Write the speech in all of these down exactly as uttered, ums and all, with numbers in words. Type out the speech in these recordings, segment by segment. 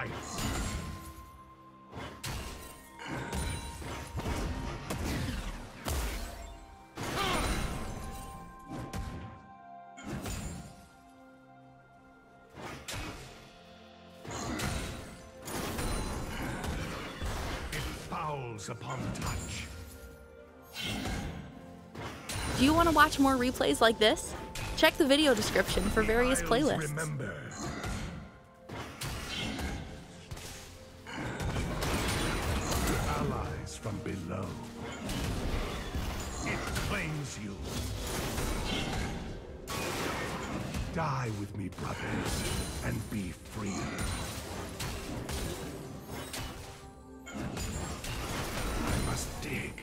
rights. Upon touch. Do you want to watch more replays like this? Check the video description for various playlists. Remember. Allies from below. It claims you. Die with me, brothers, and be free. Dig.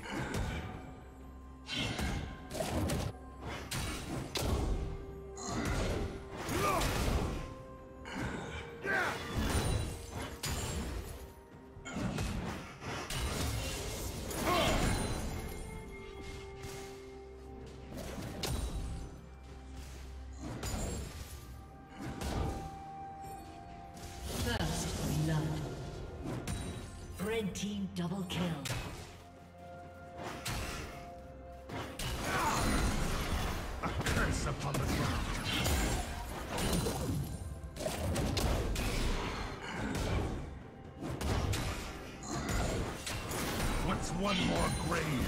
First blood. Red team double kill. Upon the ground. What's one more grave?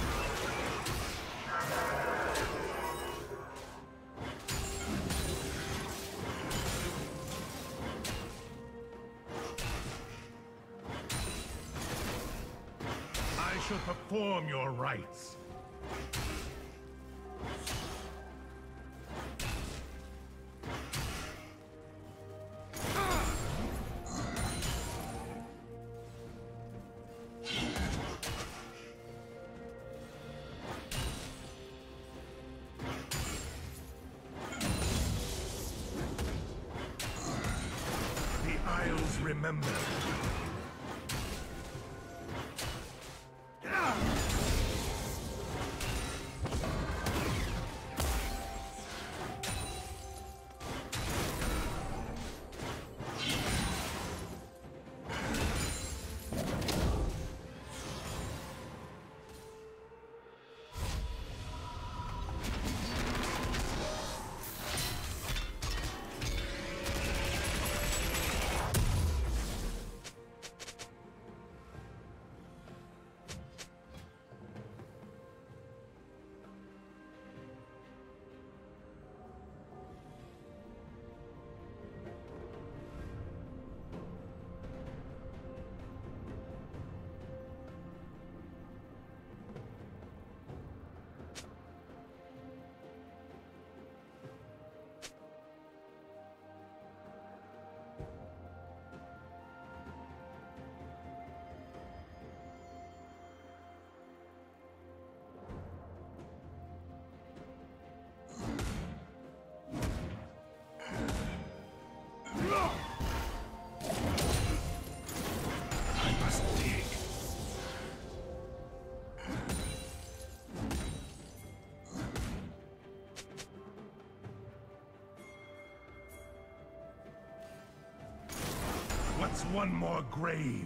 I shall perform your rites. Remember. What's one more grave?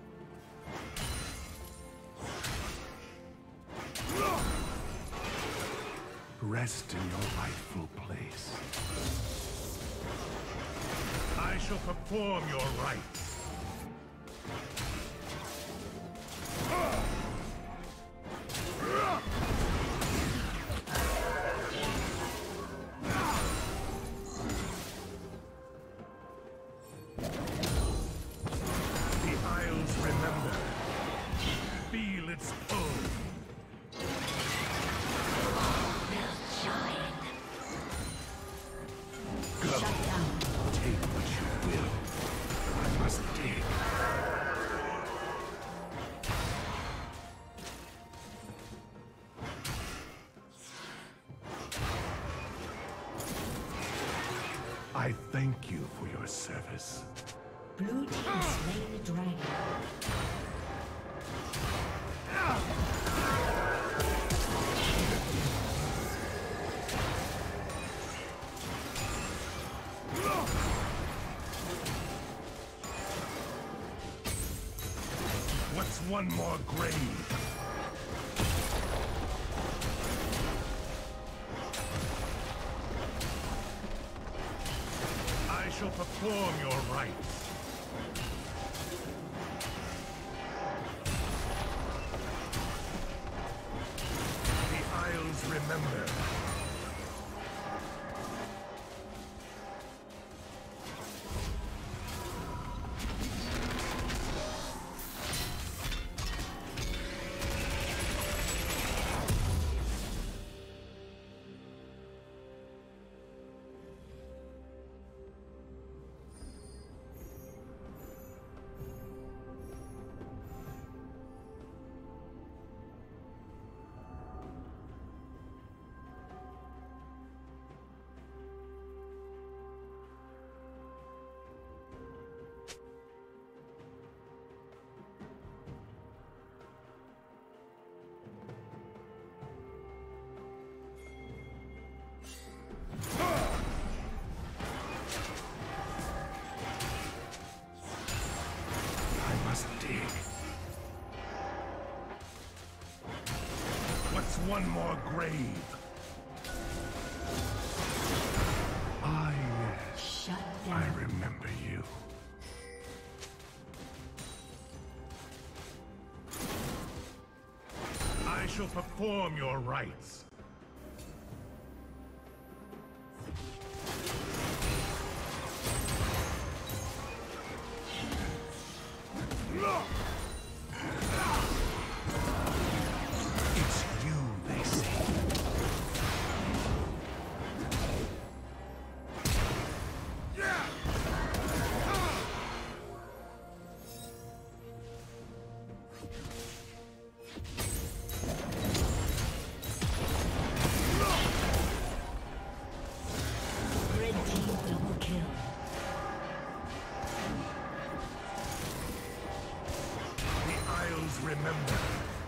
Rest in your rightful place. I shall perform your rites. I thank you for your service. Blue team slain the dragon. What's one more grave? I shall perform your rites. The Isles remember. One more grave. Ah, yes. Shut down. I remember you. I shall perform your rites. Remember.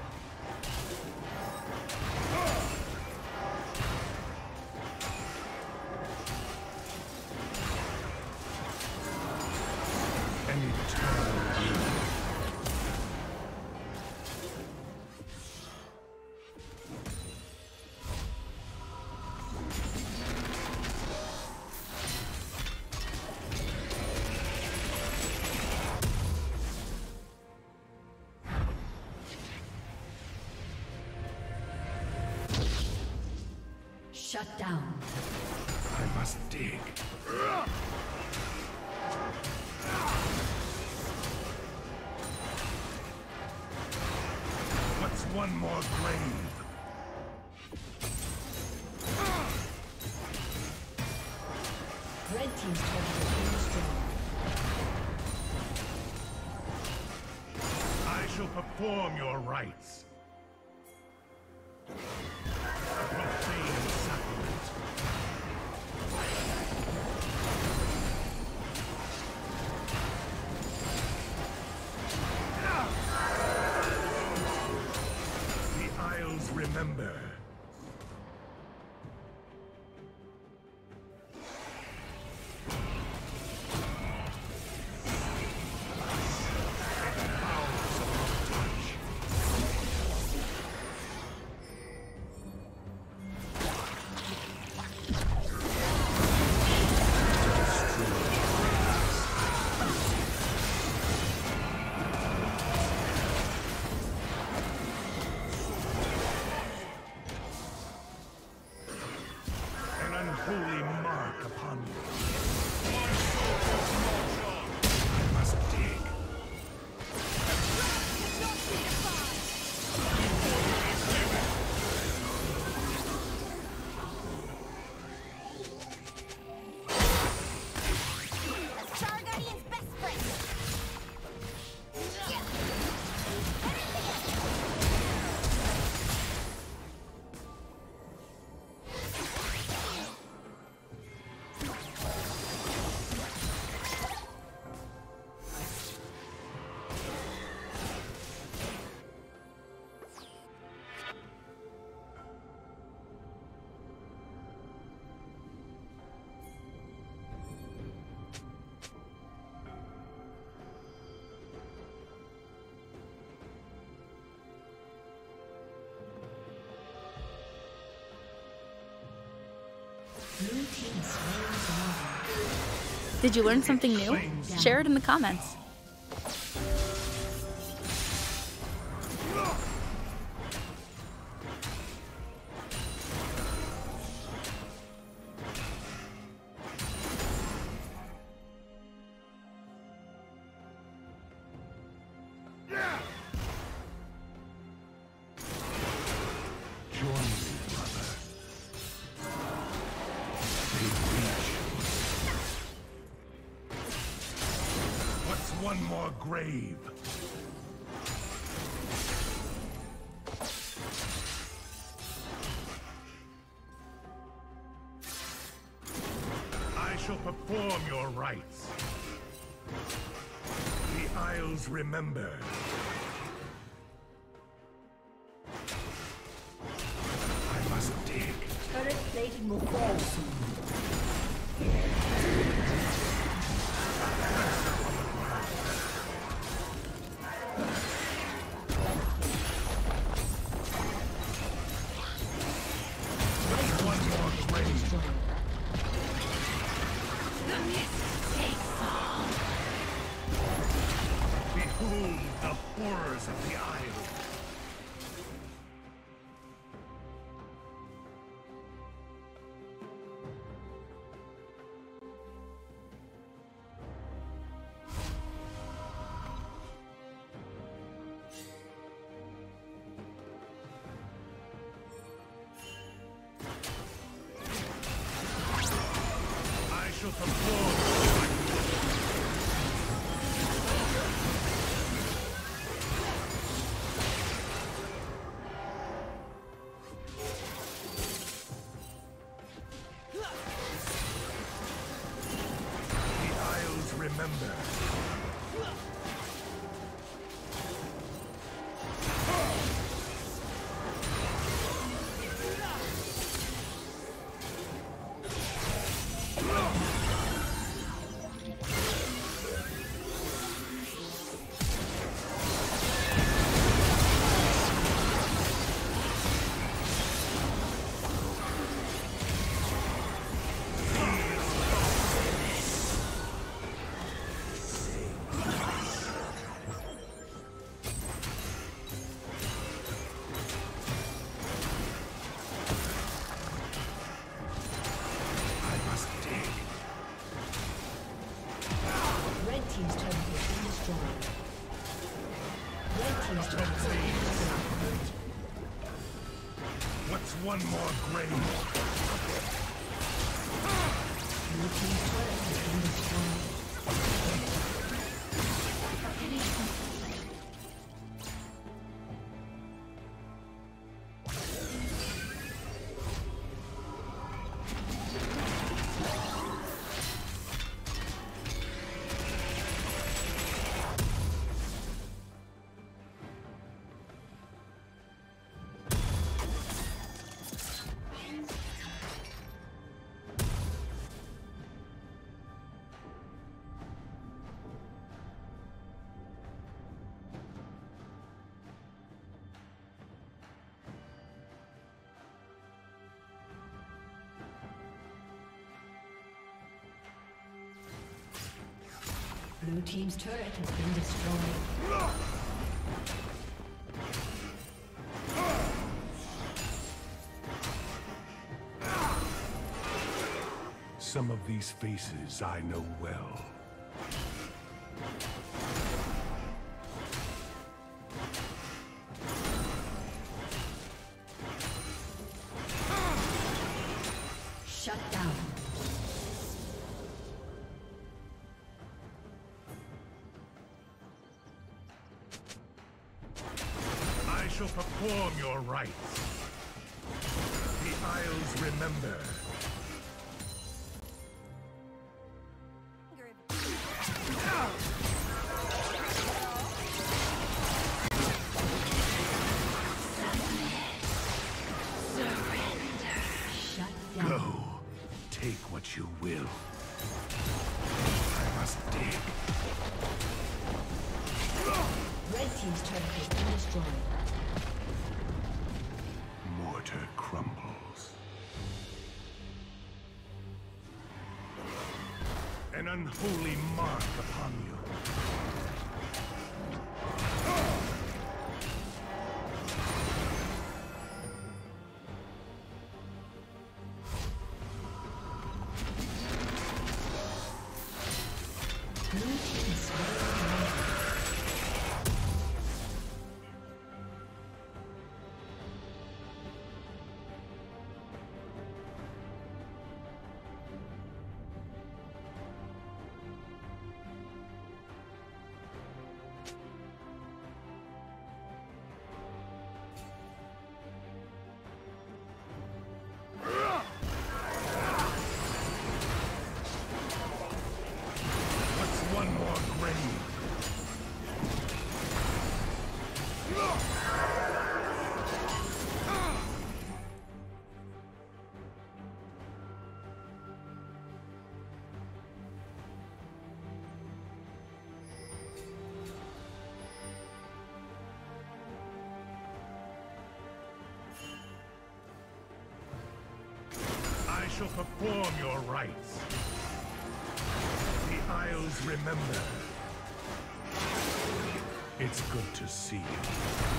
An eternal youth. Shut down. I must dig. What's one more grave? Red team's turret has been destroyed. I shall perform your rites. Remember. team slain. Did you learn something new? Share it in the comments. One more grave. I shall perform your rites. The Isles remember. I must dig. Turret plating will fall soon. Behold the horrors of the Isle. I shall perform. Remember. Team's turret has been destroyed. Red team's turret has been destroyed. What's one more grave? Blue team's turret has been destroyed. Blue team's turret has been destroyed. Some of these faces I know well. Shut down. I shall perform your rites. The Isles remember. Go. Take what you will. I must dig. Red team's turret has been destroyed. Mortar crumbles. an unholy mark upon you. I shall perform your rites. The Isles remember. It's good to see you.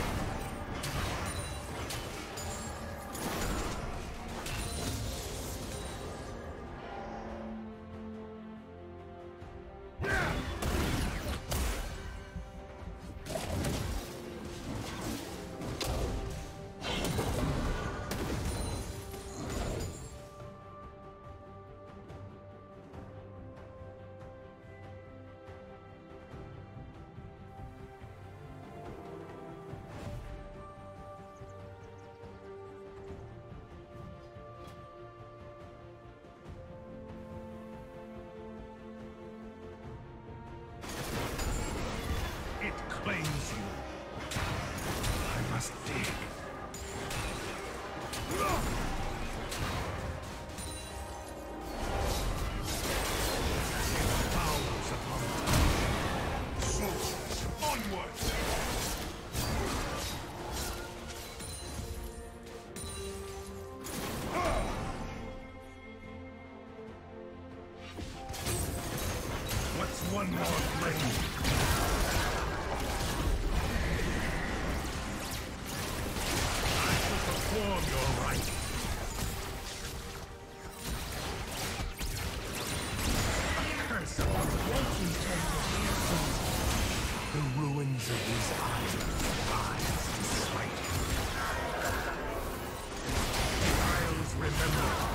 Claims you. I must dig. Fowls upon the soldiers, onward! What's one more flame? Perform your right. A curse upon the The ruins of these isles rise to smite you. The Isles remember.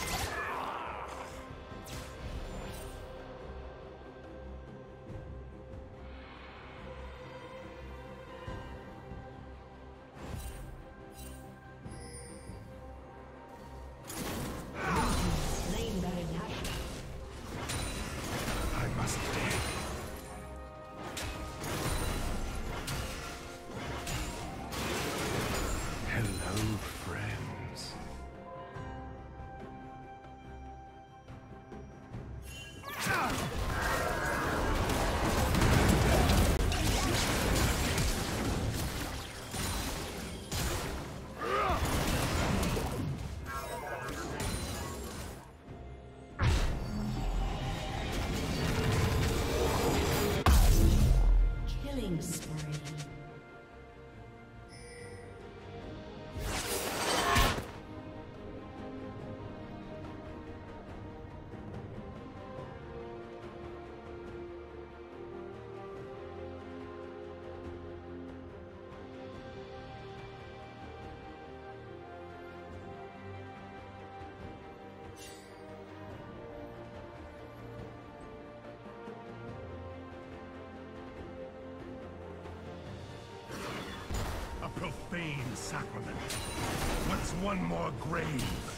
Profane sacrament. What's one more grave?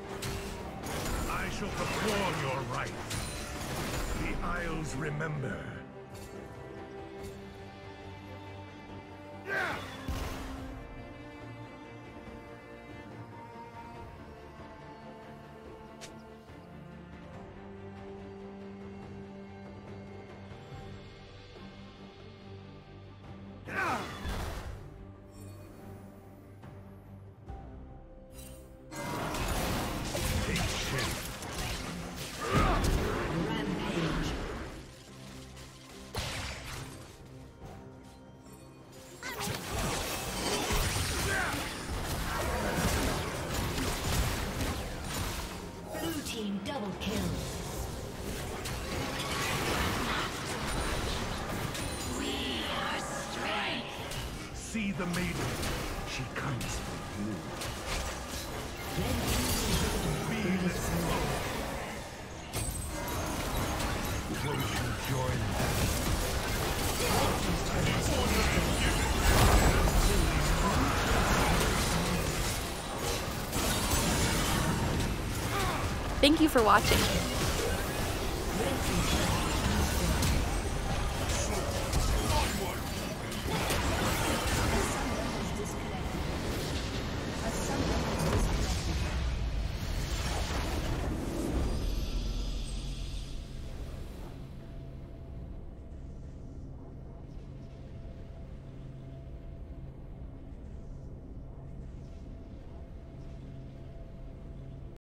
I shall perform your rites. The Isles remember. Rampage. see the maiden. She comes for you. Be this won't you join them? Thank you for watching.